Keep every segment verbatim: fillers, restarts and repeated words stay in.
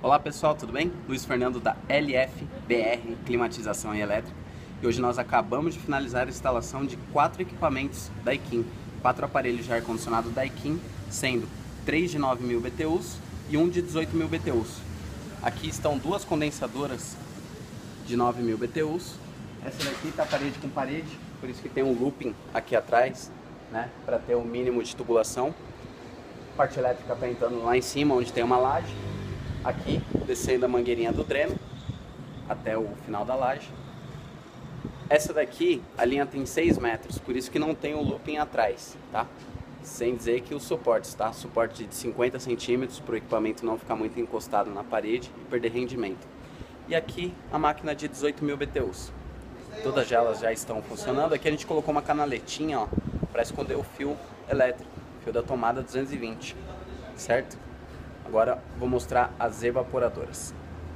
Olá pessoal, tudo bem? Luiz Fernando da L F B R Climatização e Elétrica. E hoje nós acabamos de finalizar a instalação de quatro equipamentos Daikin, quatro aparelhos de ar-condicionado Daikin, sendo três de nove mil B T Us e um de dezoito mil B T Us. Aqui estão duas condensadoras de nove mil B T Us. Essa daqui está parede com parede, por isso que tem um looping aqui atrás, né, para ter o mínimo de tubulação. A parte elétrica está entrando lá em cima, onde tem uma laje. Aqui, descendo a mangueirinha do dreno até o final da laje. Essa daqui, a linha tem seis metros, por isso que não tem o looping atrás, tá? Sem dizer que os suportes, tá? Suporte de cinquenta centímetros para o equipamento não ficar muito encostado na parede e perder rendimento. E aqui a máquina de dezoito mil B T Us. Todas elas já estão funcionando. Aqui a gente colocou uma canaletinha, ó, para esconder o fio elétrico, fio da tomada duzentos e vinte, certo? Agora vou mostrar as evaporadoras.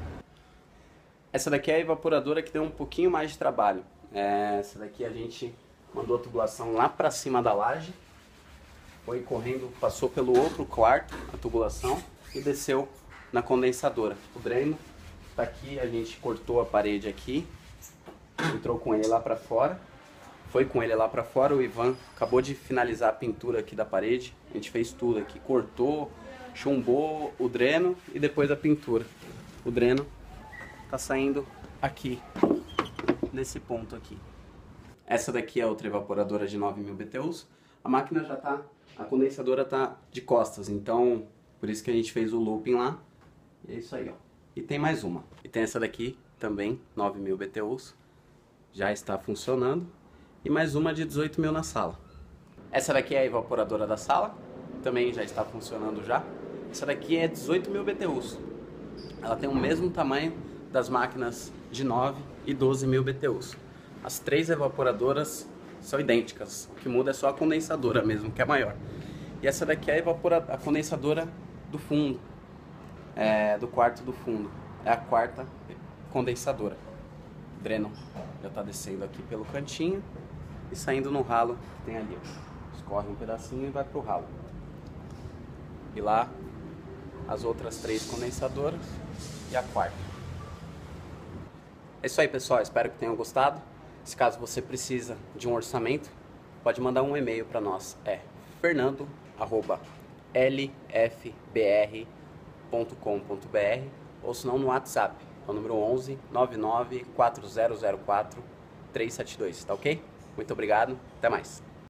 Essa daqui é a evaporadora que deu um pouquinho mais de trabalho. É, essa daqui a gente mandou a tubulação lá para cima da laje, foi correndo, passou pelo outro quarto a tubulação e desceu na condensadora. O dreno tá aqui, a gente cortou a parede aqui, entrou com ele lá para fora, foi com ele lá para fora. O Ivan acabou de finalizar a pintura aqui da parede, a gente fez tudo aqui, cortou, chumbou o dreno e depois a pintura. O dreno tá saindo aqui, nesse ponto aqui. Essa daqui é outra evaporadora de nove mil B T Us. A máquina já tá, a condensadora tá de costas, então por isso que a gente fez o looping lá. E é isso aí, ó. E tem mais uma. E tem essa daqui também, nove mil B T Us. Já está funcionando. E mais uma de dezoito mil na sala. Essa daqui é a evaporadora da sala. Também já está funcionando já. Essa daqui é dezoito mil B T Us. Ela tem o mesmo tamanho das máquinas de nove e doze mil B T Us. As três evaporadoras são idênticas. O que muda é só a condensadora mesmo, que é maior. E essa daqui é a, evapora... a condensadora do fundo. É, do quarto do fundo. É a quarta condensadora. O dreno já está descendo aqui pelo cantinho e saindo no ralo que tem ali. Escorre um pedacinho e vai pro ralo. E lá as outras três condensadoras e a quarta. É isso aí, pessoal, espero que tenham gostado. Se caso você precisa de um orçamento, pode mandar um e-mail para nós, é fernando arroba l f b r ponto com ponto b r, ou se não no WhatsApp, é o número onze, nove nove, quatro zero zero quatro, três sete dois, tá ok? Muito obrigado, até mais.